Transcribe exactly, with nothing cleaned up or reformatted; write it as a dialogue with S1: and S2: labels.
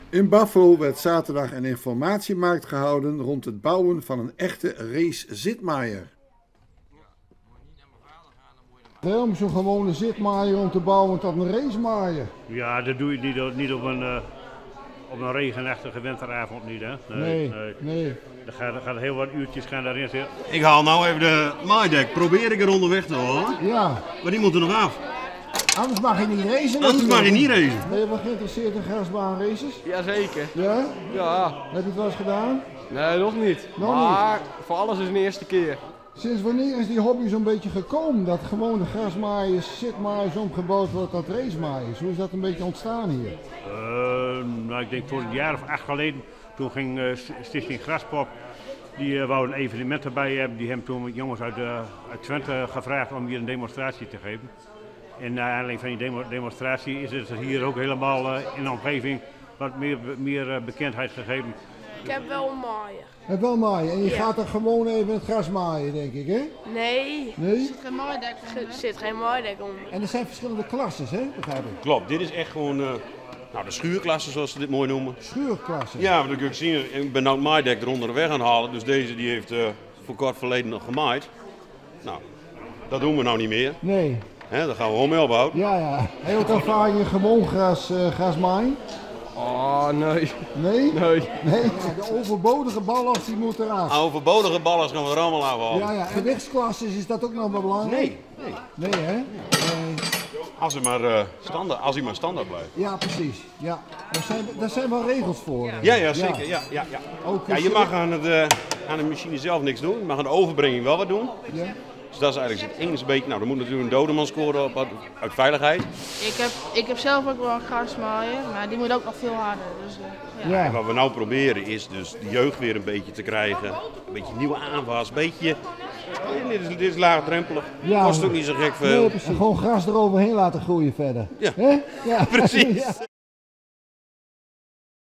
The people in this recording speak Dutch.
S1: In Buffalo werd zaterdag een informatiemarkt gehouden rond het bouwen van een echte race-zitmaaier.
S2: Waarom zo'n gewone zitmaaier om te bouwen tot een racemaaier?
S3: Ja, dat doe je niet, niet op een, uh, op een regenachtige winteravond niet, hè?
S2: Nee,
S3: Nee. nee.
S2: nee.
S3: Er gaan, er gaan heel wat uurtjes gaan daarin zitten.
S4: Ik haal nou even de maaidek, probeer ik er onderweg te halen.
S2: Ja,
S4: Maar die moet er nog af.
S2: anders mag je niet racen.
S4: Anders mag je niet
S2: natuurlijk.
S4: racen.
S2: Ben je wel geïnteresseerd in grasbaanraces?
S5: Jazeker.
S2: Ja?
S5: Ja.
S2: Heb je het wel eens gedaan?
S5: Nee, nog niet.
S2: Nog
S5: maar voor alles is een eerste keer.
S2: Sinds wanneer is die hobby zo'n beetje gekomen? Dat gewoon de grasmaaiers, zitmaaiers omgebouwd wordt tot racemaaiers. Hoe is dat een beetje ontstaan hier?
S3: Uh, nou, ik denk voor een jaar of acht geleden, toen ging uh, Stichting Graspop, die uh, wou een evenement erbij hebben. Die hebben toen jongens uit, uh, uit Twente gevraagd om hier een demonstratie te geven. En naar aanleiding van die demo demonstratie is het hier ook helemaal uh, in de omgeving wat meer, meer uh, bekendheid gegeven.
S6: Ik heb wel een maaier.
S2: Je hebt wel maaien en je
S6: Ja.
S2: gaat er gewoon even het gras maaien, denk ik, hè?
S6: Nee,
S2: Nee?
S6: er zit geen maaidek onder.
S2: En er zijn verschillende klasses, hè? Begrijp ik.
S4: Klopt, dit is echt gewoon uh, nou, de schuurklasse zoals ze dit mooi noemen.
S2: Schuurklassen.
S4: Ja, maar dat kun je zien. Ik ben nou het maaidek eronder de weg aan het halen. Dus deze die heeft uh, voor kort verleden nog gemaaid. Nou, dat doen we nou niet meer.
S2: Nee.
S4: Hè, daar gaan we gewoon mee ophouden.
S2: Ja, ja. Heb je ook ervaring in gewoon gras, uh, gras maaien?
S5: Oh, nee.
S2: Nee?
S5: Nee.
S2: Nee? De overbodige ballast die moet eraf.
S4: Overbodige ballers gaan we er allemaal afhalen.
S2: Ja, ja. Gewichtsklasses, is dat ook nog wel belangrijk?
S4: Nee, nee.
S2: Nee, hè? Nee.
S4: Als hij maar, uh, standaard, als hij maar standaard blijft.
S2: Ja, precies. Ja. Daar zijn, daar zijn wel regels voor.
S4: Ja, ja, zeker. Ja, ja, ja.
S2: Ook
S4: Ja, je mag aan, het, uh, aan de machine zelf niks doen. Je mag aan de overbrenging wel wat doen.
S2: Ja.
S4: Dus dat is eigenlijk het enige beetje. Nou, er moet natuurlijk een dodeman scoren op, uit, uit veiligheid.
S7: Ik heb, ik heb zelf ook wel een grasmaaier, maar die moet ook nog veel harder. Dus, uh, ja.
S2: Ja.
S4: En wat we nou proberen is dus de jeugd weer een beetje te krijgen. Een beetje nieuwe aanwas. Een beetje. Dit is, dit is laagdrempelig.
S2: Ja,
S4: Kost ook niet zo gek veel.
S2: Nee, precies. En gewoon gras eroverheen laten groeien verder.
S4: Ja.
S2: Hè? Ja.
S4: Precies.
S2: Ja.